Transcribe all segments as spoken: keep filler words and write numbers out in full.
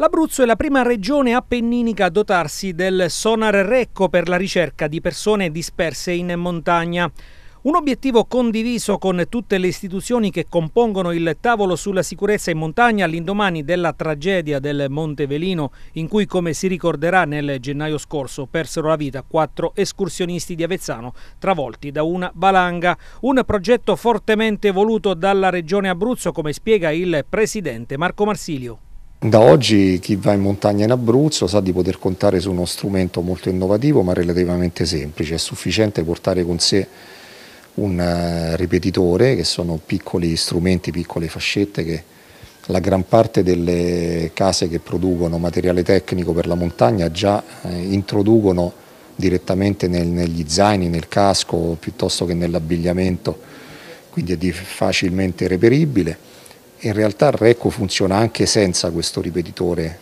L'Abruzzo è la prima regione appenninica a dotarsi del sonar Recco per la ricerca di persone disperse in montagna. Un obiettivo condiviso con tutte le istituzioni che compongono il tavolo sulla sicurezza in montagna all'indomani della tragedia del Monte Velino, in cui, come si ricorderà, nel gennaio scorso persero la vita quattro escursionisti di Avezzano travolti da una valanga. Un progetto fortemente voluto dalla Regione Abruzzo, come spiega il presidente Marco Marsilio. Da oggi chi va in montagna in Abruzzo sa di poter contare su uno strumento molto innovativo ma relativamente semplice. È sufficiente portare con sé un ripetitore, che sono piccoli strumenti, piccole fascette che la gran parte delle case che producono materiale tecnico per la montagna già eh, introducono direttamente nel, negli zaini, nel casco piuttosto che nell'abbigliamento, quindi è di facilmente reperibile. In realtà il Recco funziona anche senza questo ripetitore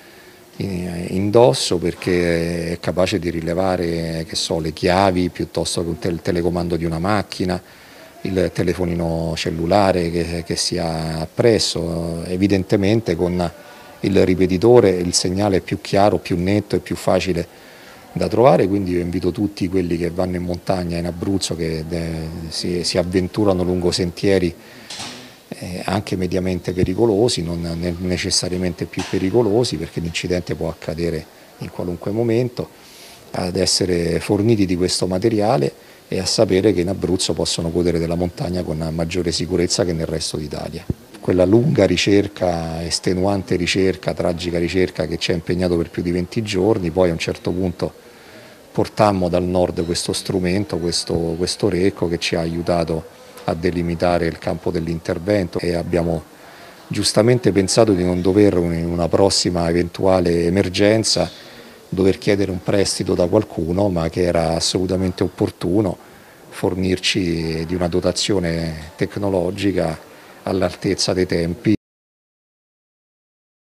indosso, perché è capace di rilevare, che so, le chiavi piuttosto che il telecomando di una macchina, il telefonino cellulare che, che si ha appresso. Evidentemente con il ripetitore il segnale è più chiaro, più netto e più facile da trovare, quindi io invito tutti quelli che vanno in montagna in Abruzzo, che si, si avventurano lungo sentieri Eh, anche mediamente pericolosi, non necessariamente più pericolosi, perché l'incidente può accadere in qualunque momento, ad essere forniti di questo materiale e a sapere che in Abruzzo possono godere della montagna con maggiore sicurezza che nel resto d'Italia. Quella lunga ricerca, estenuante ricerca, tragica ricerca che ci ha impegnato per più di venti giorni, poi a un certo punto portammo dal nord questo strumento, questo, questo Recco, che ci ha aiutato a delimitare il campo dell'intervento, e abbiamo giustamente pensato di non dover, in una prossima eventuale emergenza, dover chiedere un prestito da qualcuno, ma che era assolutamente opportuno fornirci di una dotazione tecnologica all'altezza dei tempi.